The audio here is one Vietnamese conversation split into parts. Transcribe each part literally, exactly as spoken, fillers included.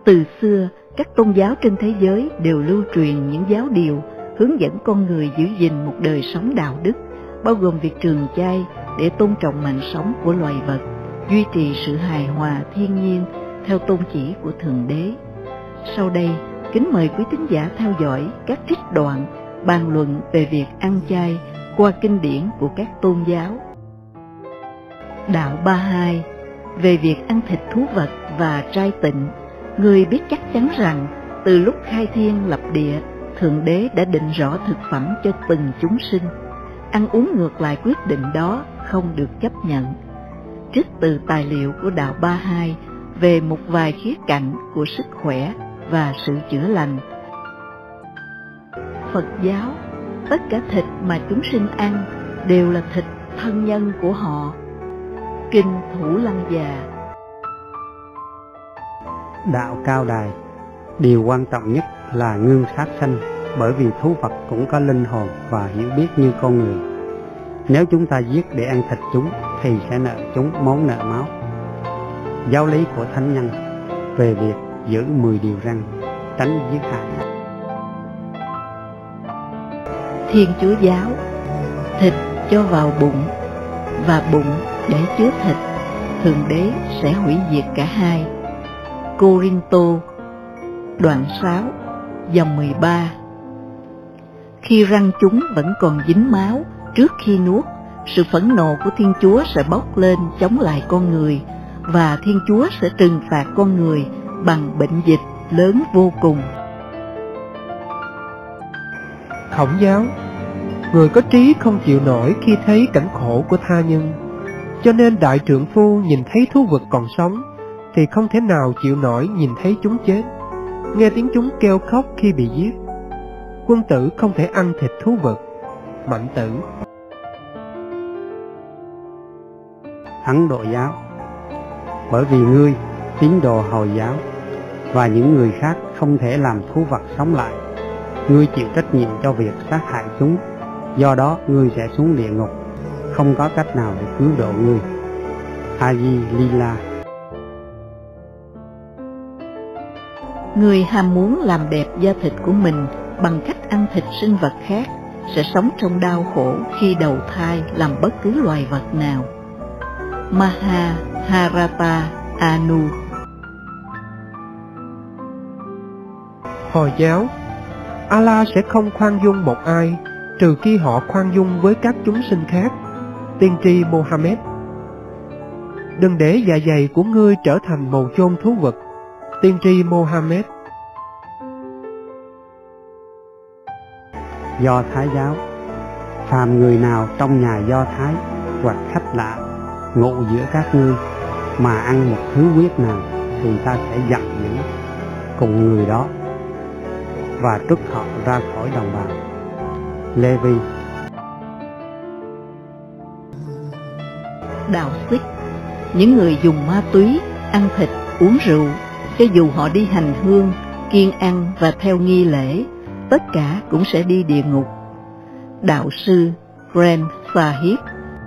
Từ xưa, các tôn giáo trên thế giới đều lưu truyền những giáo điều hướng dẫn con người giữ gìn một đời sống đạo đức, bao gồm việc trường chay để tôn trọng mạng sống của loài vật, duy trì sự hài hòa thiên nhiên theo tôn chỉ của Thượng Đế. Sau đây, kính mời quý tín giả theo dõi các trích đoạn bàn luận về việc ăn chay qua kinh điển của các tôn giáo. Đạo Bahá'í về việc ăn thịt thú vật và trai tịnh. Người biết chắc chắn rằng từ lúc khai thiên lập địa, Thượng Đế đã định rõ thực phẩm cho từng chúng sinh. Ăn uống ngược lại quyết định đó không được chấp nhận. Trích từ tài liệu của đạo Bahá'í về một vài khía cạnh của sức khỏe và sự chữa lành. Phật giáo, tất cả thịt mà chúng sinh ăn đều là thịt thân nhân của họ. Kinh Thủ Lăng Già. Đạo Cao Đài, điều quan trọng nhất là ngưng sát sanh, bởi vì thú vật cũng có linh hồn và hiểu biết như con người. Nếu chúng ta giết để ăn thịt chúng thì sẽ nợ chúng món nợ máu. Giáo lý của thánh nhân về việc giữ mười điều răn, tránh giết hại. Thiên Chúa giáo, thịt cho vào bụng và bụng để chứa thịt, Thượng Đế sẽ hủy diệt cả hai. Cô-rinh-tô, đoạn sáu, dòng mười ba. Khi răng chúng vẫn còn dính máu trước khi nuốt, sự phẫn nộ của Thiên Chúa sẽ bốc lên chống lại con người, và Thiên Chúa sẽ trừng phạt con người bằng bệnh dịch lớn vô cùng. Khổng giáo, người có trí không chịu nổi khi thấy cảnh khổ của tha nhân, cho nên đại trượng phu nhìn thấy thú vật còn sống thì không thể nào chịu nổi nhìn thấy chúng chết, nghe tiếng chúng kêu khóc khi bị giết. Quân tử không thể ăn thịt thú vật. Mạnh Tử. Ấn Độ giáo, bởi vì ngươi, tín đồ Hồi giáo và những người khác không thể làm thú vật sống lại, ngươi chịu trách nhiệm cho việc sát hại chúng, do đó ngươi sẽ xuống địa ngục, không có cách nào để cứu độ ngươi. A Di Lila. Người ham muốn làm đẹp da thịt của mình bằng cách ăn thịt sinh vật khác sẽ sống trong đau khổ khi đầu thai làm bất cứ loài vật nào. Mahabharata Anu. Hồi giáo, Allah sẽ không khoan dung một ai trừ khi họ khoan dung với các chúng sinh khác. Tiên tri Mohammed. Đừng để dạ dày của ngươi trở thành mồ chôn thú vật. Tiên tri Mohammed. Do Thái giáo, phàm người nào trong nhà Do Thái hoặc khách lạ ngụ giữa các ngươi mà ăn một thứ huyết nào thì ta sẽ giận dữ cùng người đó và trút họ ra khỏi đồng bào. Lê Vi. Đạo Sikh, những người dùng ma túy, ăn thịt, uống rượu, cho dù họ đi hành hương, kiêng ăn và theo nghi lễ, tất cả cũng sẽ đi địa ngục. Đạo sư Granth Sahib.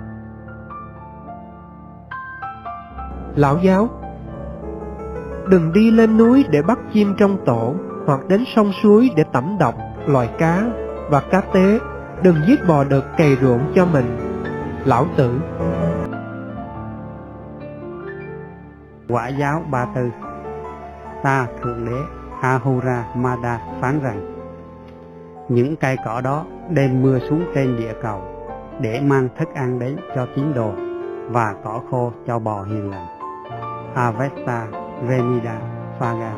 Lão giáo, đừng đi lên núi để bắt chim trong tổ, hoặc đến sông suối để tẩm độc loài cá và cá tế. Đừng giết bò đực cày ruộng cho mình. Lão Tử. Quả giáo Ba Tư. Ta Thượng Đế Ahura Mazda phán rằng những cây cỏ đó đem mưa xuống trên địa cầu để mang thức ăn đến cho tín đồ và cỏ khô cho bò hiền lành. Avesta Venida Phaga.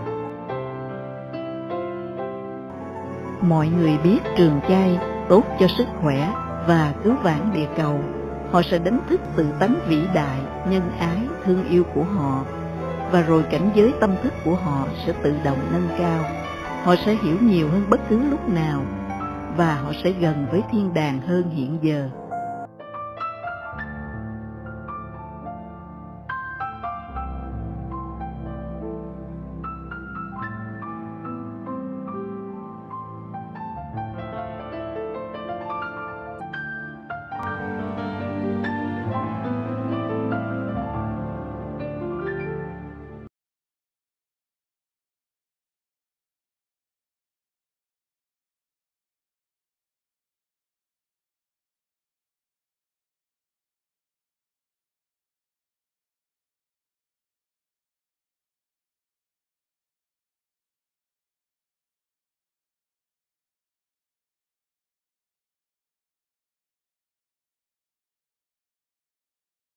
Mọi người biết trường chay tốt cho sức khỏe và cứu vãn địa cầu. Họ sẽ đánh thức tự tánh vĩ đại, nhân ái, thương yêu của họ, và rồi cảnh giới tâm thức của họ sẽ tự động nâng cao. Họ sẽ hiểu nhiều hơn bất cứ lúc nào, và họ sẽ gần với thiên đàng hơn hiện giờ.